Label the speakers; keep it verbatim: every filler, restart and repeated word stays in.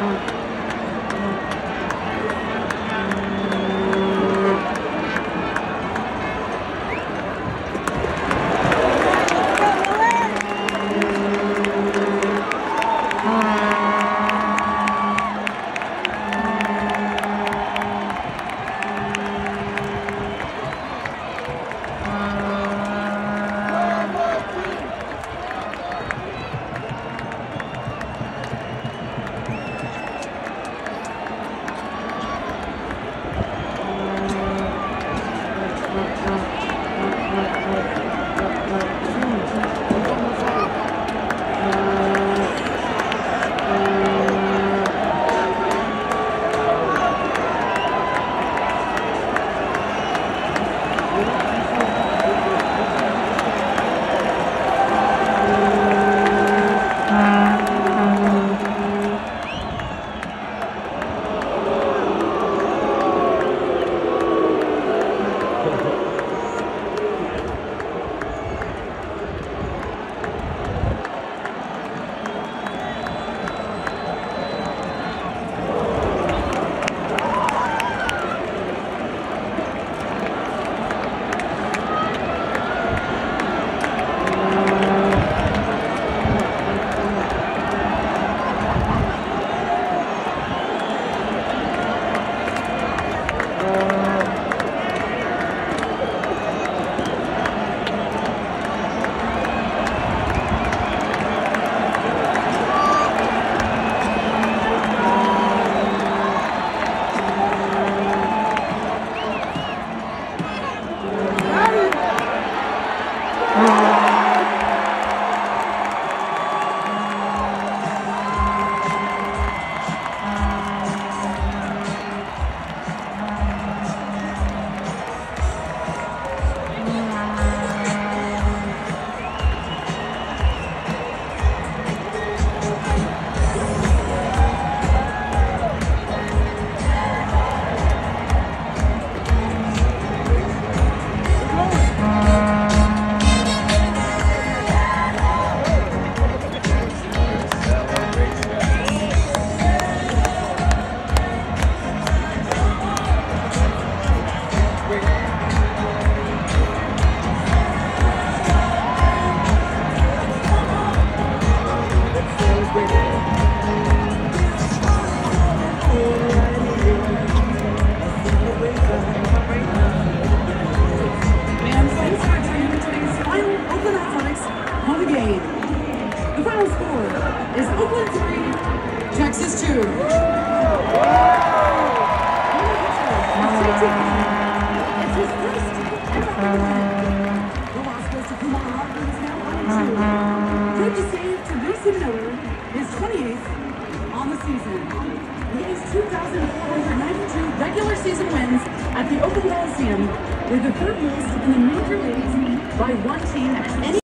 Speaker 1: Texas two. Good to save to Mason Miller, his twenty-eighth on the season. He has two thousand four hundred ninety-two regular season wins at the Oakland Coliseum, with the third most in the major leagues by one team at any